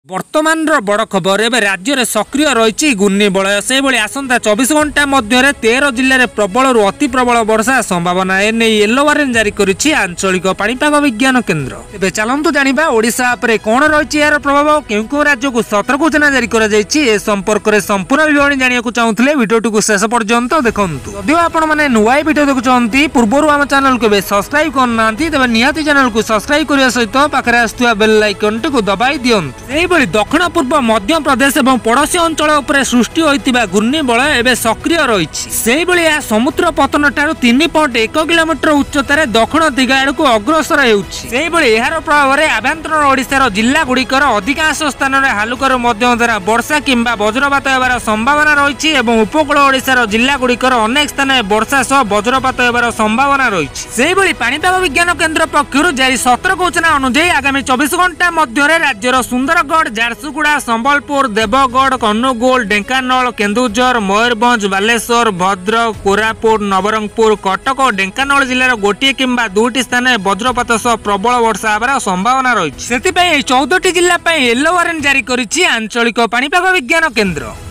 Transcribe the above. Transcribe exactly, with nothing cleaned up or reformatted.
वर्तमान बड़ खबर एवं राज्य में सक्रिय रही घूर्णिबलय से आसंता चौबीस घंटा मध्य तेरह जिले में प्रबल अति प्रबल वर्षा संभावना एने येलो वार्निंग जारी करिछि आंचलिक पाणीपाग विज्ञान केन्द्र। तेज चलतु जाना ओडिशा उपरे कौन रही यार प्रभाव क्यों क्यों राज्य को सतर्क सूचना जारी कर संपर्क में संपूर्ण विवरणी जानक चाहूले भिडियो को शेष पर्यंत देखु। जदिव आपण मैंने नुआ भिडियो देखुं पूर्व आम चैनल को सब्सक्राइब करना तेज निहाती चैनल को सब्सक्राइब करने सहित पाखे आसुवा बेल आइकन टी दबाई दिंतु। दक्षिण पूर्व मध्य प्रदेश और पड़ोशी अंचल उपर सृष्टि होता घूर्णिबलय एवं सक्रिय रही समुद्र पतन ठार तीन पॉइंट एक किलोमीटर उच्चतार दक्षिण दिगा आड़ को अग्रसर होर प्रभाव में आभ्यंतर ओडिशार जिला गुड़िकर अधिकांश स्थान में हालुकर मध्यम द्वारा वर्षा किंबा वज्रपात होबार संभावना रही उपकूल ओडिशार जिला गुड़िकर अनेक स्थान में वर्षा सह वज्रपात होबार संभावना रही। पाणीपाग विज्ञान केन्द्र पक्षर जारी सतर्क सूचना अनुଯାयी आगामी चौबीस घंटा मध्य राज्यर सुंदरगढ़ झारसुगुड़ा संबलपुर देवगढ़ अनुगुल ढेंकानाल केन्दुझर मयूरभंज बालेश्वर भद्रक कोरापुट नवरंगपुर कटक और ढेंकानाल जिलार गोटे किंबा दुईटी स्थान में वज्रपात सह प्रबल वर्षा होबार संभावना रही। चौदह जिला येलो वार्निंग जारी करिछि आंचलिक पाणीपाग विज्ञान केन्द्र।